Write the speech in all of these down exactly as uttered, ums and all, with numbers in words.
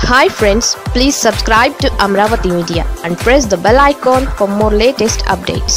Hi friends, please subscribe to Amravati Media and press the bell icon for more latest updates.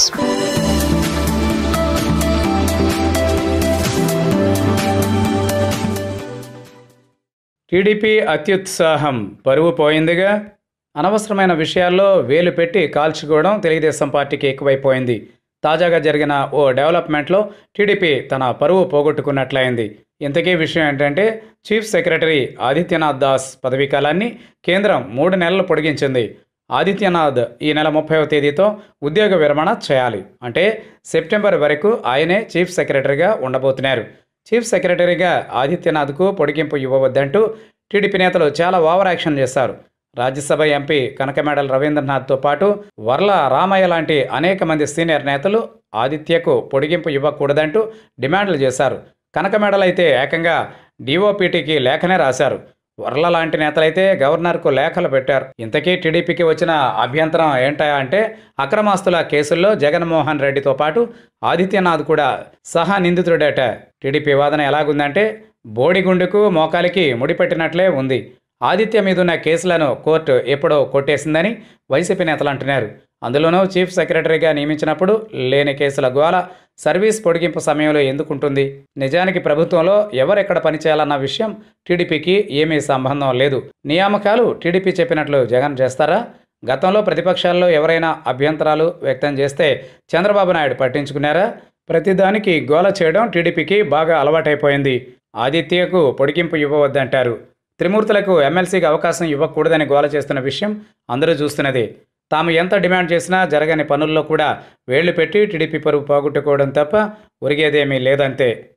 TDP అత్యుత్సాహం పరువు పోయిందిగా. అనవసరమైన విషయాల్లో వేలు పెట్టి కాల్చుకోవడం తెలుగుదేశం పార్టీకి ఎక్కువైపోయింది. తాజాగా జరిగిన ఓ డెవలప్మెంట్లో టీడీపీ తన పరువు పోగొట్టుకున్నట్లయింది. ఇంతకీ విషయం ఏంటంటే, చీఫ్ సెక్రటరీ ఆదిత్యనాథ్ దాస్ పదవీకాలాన్ని కేంద్రం మూడు నెలలు పొడిగించింది. ఆదిత్యనాథ్ ఈ నెల ముప్పైవ తేదీతో ఉద్యోగ విరమణ చేయాలి. అంటే సెప్టెంబర్ వరకు ఆయనే చీఫ్ సెక్రటరీగా ఉండబోతున్నారు. చీఫ్ సెక్రటరీగా ఆదిత్యనాథ్కు పొడిగింపు ఇవ్వవద్దంటూ టీడీపీ నేతలు చాలా ఓవర్ యాక్షన్ చేశారు. రాజ్యసభ ఎంపీ కనకమేడల రవీంద్రనాథ్తో పాటు వర్ల రామయ్య లాంటి అనేక మంది సీనియర్ నేతలు ఆదిత్యకు పొడిగింపు ఇవ్వకూడదంటూ డిమాండ్లు చేశారు. కనకమేడలైతే ఏకంగా డీఓపీటీకి లేఖనే రాశారు. వర్ల లాంటి నేతలైతే గవర్నర్కు లేఖలు పెట్టారు. ఇంతకీ టీడీపీకి వచ్చిన అభ్యంతరం ఏంటా అంటే, అక్రమాస్తుల కేసుల్లో జగన్మోహన్ రెడ్డితో పాటు ఆదిత్యనాథ్ కూడా సహా నిందితుడట. టీడీపీ వాదన ఎలాగుందంటే, బోడిగుండుకు మోకాలికి ముడిపెట్టినట్లే ఉంది. ఆదిత్య మీదున్న కేసులను కోర్టు ఎప్పుడో కొట్టేసిందని వైసీపీ నేతలు అంటున్నారు. అందులోనూ చీఫ్ సెక్రటరీగా నియమించినప్పుడు లేని కేసుల గోల సర్వీస్ పొడిగింపు సమయంలో ఎందుకుంటుంది? నిజానికి ప్రభుత్వంలో ఎవరెక్కడ పనిచేయాలన్న విషయం టీడీపీకి ఏమీ సంబంధం లేదు. నియామకాలు టీడీపీ చెప్పినట్లు జగన్ చేస్తారా? గతంలో ప్రతిపక్షాల్లో ఎవరైనా అభ్యంతరాలు వ్యక్తం చేస్తే చంద్రబాబు నాయుడు పట్టించుకున్నారా? ప్రతిదానికి గోల చేయడం టీడీపీకి బాగా అలవాటైపోయింది. ఆదిత్యకు పొడిగింపు ఇవ్వవద్దంటారు. త్రిమూర్తులకు ఎమ్మెల్సీకి అవకాశం ఇవ్వకూడదని గోల చేస్తున్న విషయం అందరూ చూస్తున్నదే. తాము ఎంత డిమాండ్ చేసినా జరగని పనుల్లో కూడా వేళ్లు పెట్టి టీడీపీ పరువు పోగొట్టుకోవడం తప్ప ఒరిగేదేమీ లేదంతే.